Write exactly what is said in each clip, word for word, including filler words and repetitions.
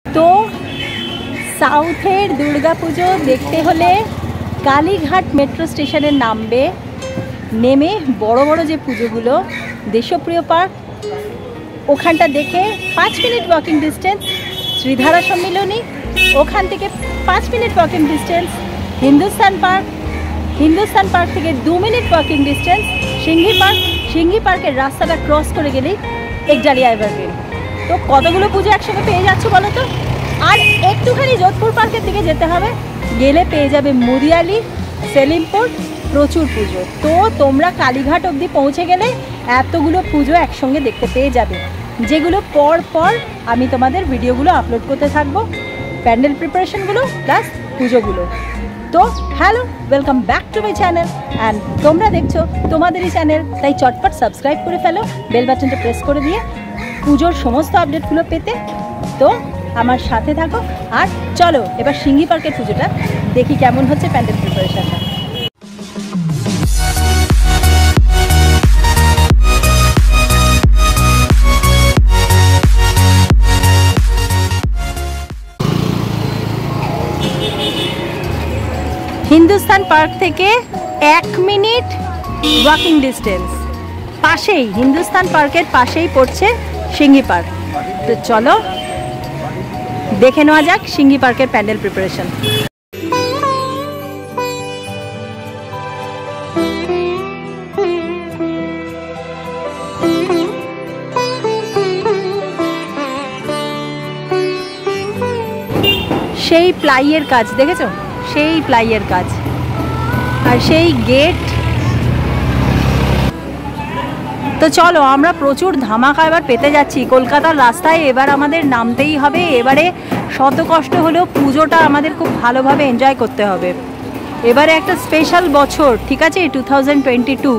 তো সাউথের দুর্গাপুজো দেখতে হলে কালীঘাট মেট্রো স্টেশনে নামবে, নেমে বড় বড় যে পুজোগুলো, দেশপ্রিয় পার্ক ওখানটা দেখে পাঁচ minute walking distance Shridhara Sammilani, ওখান থেকে পাঁচ minute walking distance Hindustan park, Hindustan park থেকে দু minute walking distance Singhi park, Singhi পার্কের রাস্তাটা ক্রস করে গেলেই একজালিয়া এভারগ্রিন। তো কতগুলো পুজো একসঙ্গে পেয়ে যাচ্ছ বলো তো। আর একটুখানি যোধপুর পার্কের দিকে যেতে হবে, গেলে পেয়ে যাবে মুদিয়ালি, সেলিমপুর, প্রচুর পুজো। তো তোমরা কালীঘাট অবধি পৌঁছে গেলে এতগুলো পুজো একসঙ্গে দেখতে পেয়ে যাবে, যেগুলো পর পর আমি তোমাদের ভিডিওগুলো আপলোড করতে থাকবো, প্যান্ডেল প্রিপারেশনগুলো প্লাস পুজোগুলো। তো hello, welcome back to my channel and তোমরা দেখছো তোমাদেরই চ্যানেল, তাই চটপট সাবস্ক্রাইব করে ফেলো, বেল বাটনটা প্রেস করে দিয়ে পুজোর সমস্ত আপডেটগুলো পেতে। তো আমার সাথে থাকো আর চলো এবার সিংহি পার্কের পুজোটা দেখি কেমন হচ্ছে প্যান্ডেল প্রিপারেশনটা। হিন্দুস্তান পার্ক থেকে এক মিনিট ওয়াকিং ডিস্টেন্স, পাশেই হিন্দুস্তান পার্কের পাশেই পড়ছে সিংহি পার্ক। তো চলো দেখে নেওয়া যাক সিংহি পার্কের প্যান্ডেল প্রিপারেশন। সেই প্লাইয়ের কাজ দেখেছো, সেই প্লাইয়ের কাজ আর সেই গেট। তো চলো আমরা প্রচুর ধামাকা এবার পেতে যাচ্ছি কলকাতার রাস্তায়। এবার আমাদের নামতেই হবে, এবারে শত কষ্ট হলেও পুজোটা আমাদের খুব ভালোভাবে এনজয় করতে হবে। এবারে একটা স্পেশাল বছর, ঠিক আছে, টু থাউজেন্ড টোয়েন্টি টু।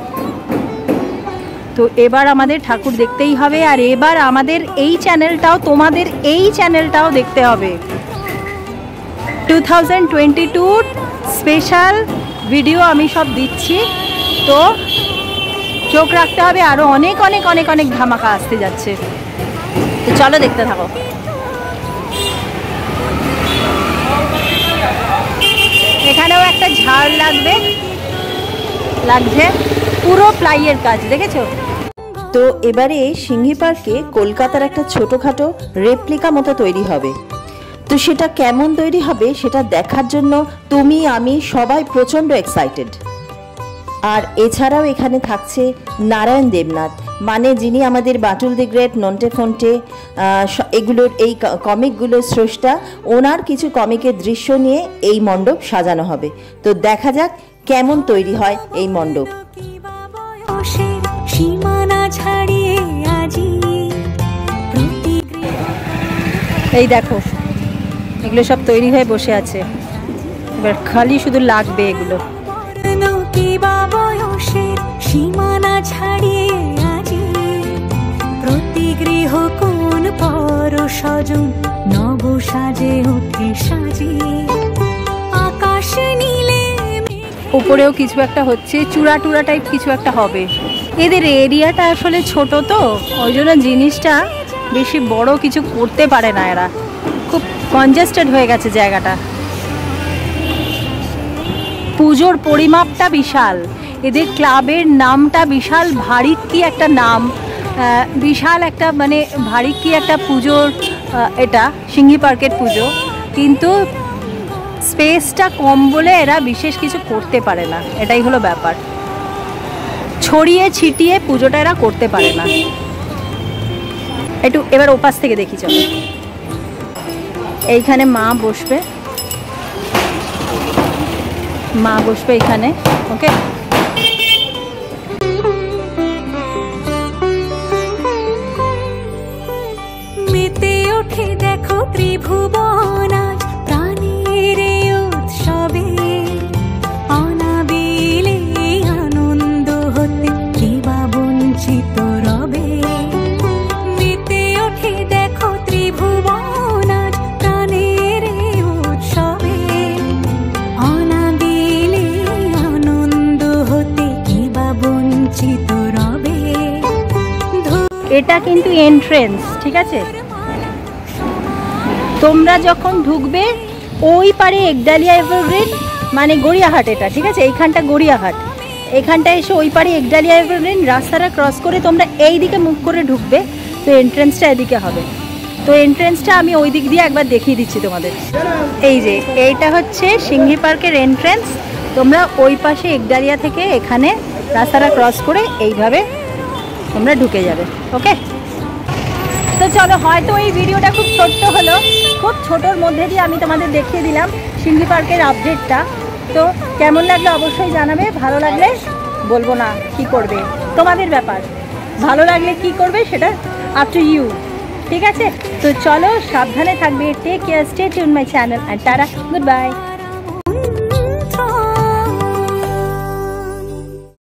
তো এবার আমাদের ঠাকুর দেখতেই হবে, আর এবার আমাদের এই চ্যানেলটাও, তোমাদের এই চ্যানেলটাও দেখতে হবে। টু থাউজেন্ড টোয়েন্টি টুর স্পেশাল ভিডিও আমি সব দিচ্ছি, তো চোখ রাখতে হবে, আরও অনেক অনেক অনেক অনেক ধামাকা আসতে যাচ্ছে। তো চলো দেখতে থাকো। এখানেও একটা ঝাড় লাগবে, লাগছে, পুরো প্লাইয়ের কাজ দেখেছো। তো এবারে সিংহি পার্কে কলকাতার একটা ছোটোখাটো রেপ্লিকা মতো তৈরি হবে। তো সেটা কেমন তৈরি হবে সেটা দেখার জন্য তুমি আমি সবাই প্রচণ্ড এক্সাইটেড। আর এছাড়াও এখানে থাকছে নারায়ণ দেবনাথ, মানে যিনি আমাদের বাটুল দি গ্রেট, নন্টে ফন্টে এগুলোর এই কমিকগুলোর স্রষ্টা, ওনার কিছু কমিকের দৃশ্য নিয়ে এই মণ্ডপ সাজানো হবে। তো দেখা যাক কেমন তৈরি হয় এই মণ্ডপ। এই দেখো এগুলো সব তৈরি হয়ে বসে আছে, এবার খালি শুধু লাগবে এগুলো। সীমানা ছাড়িয়ে আজি প্রতি গৃহ কোন পর সজন নব সাজে ওঠে সাজিয়ে আকাশ নীলে। উপরেও কিছু একটা হচ্ছে, চূড়া টুরা টাইপ কিছু একটা হবে। এদের এরিয়াটা আসলে ছোট, তো ওই জন্য জিনিসটা বেশি বড় কিছু করতে পারে না, এরা খুব কনজেস্টেড হয়ে গেছে জায়গাটা। পুজোর পরিমাপটা বিশাল, এদের ক্লাবের নামটা বিশাল ভারী কি একটা নাম, বিশাল একটা মানে ভারী কি একটা পুজোর, এটা সিংহি পার্কের পুজো, কিন্তু স্পেসটা কম বলে এরা বিশেষ কিছু করতে পারে না, এটাই হলো ব্যাপার। ছড়িয়ে ছিটিয়ে পুজোটা এরা করতে পারে না। একটু এবার ওপাশ থেকে দেখি চলো। এইখানে মা বসবে, মা বসবে এখানে, ওকে। মেতে ওঠে দেখো ত্রিভুবন আজ প্রাণের উৎসবে, অনাবিলে আনন্দ হতে কে বা বঞ্চিত রবে। মেতে ওঠে দেখো ত্রিভুবন আজ প্রাণের উৎসবে, অনাবিলে আনন্দ হতে কে বা বঞ্চিত রবে। এটা কিন্তু এন্ট্রেন্স, ঠিক আছে। তোমরা যখন ঢুকবে ওই পারে একডালিয়া এভারগ্রিন, মানে গড়িয়াহাট, এটা ঠিক আছে, এইখানটা গড়িয়াহাট, এখানটা এসে ওই পারে একডালিয়া এভারগ্রিন রাস্তাটা ক্রস করে তোমরা এই দিকে মুখ করে ঢুকবে। তো এন্ট্রেন্সটা এদিকে হবে। তো এন্ট্রেন্সটা আমি ওই দিক দিয়ে একবার দেখিয়ে দিচ্ছি তোমাদের। এই যে এইটা হচ্ছে সিংহি পার্কের এন্ট্রেন্স। তোমরা ওই পাশে একডালিয়া থেকে এখানে রাস্তাটা ক্রস করে এইভাবে তোমরা ঢুকে যাবে। ওকে, তো চলো, হয়তো এই ভিডিওটা খুব ছোট্ট হলো, খুব ছোটোর মধ্যে দিয়ে আমি তোমাদের দেখিয়ে দিলাম সিংহি পার্কের আপডেটটা। তো কেমন লাগলো অবশ্যই জানাবে। ভালো লাগলে বলবো না কি করবে, তোমাদের ব্যাপার। ভালো লাগলে কি করবে সেটা আপ টু ইউ, ঠিক আছে? তো চলো, সাবধানে থাকবে, take care, stay tune my channel, and tata, good by.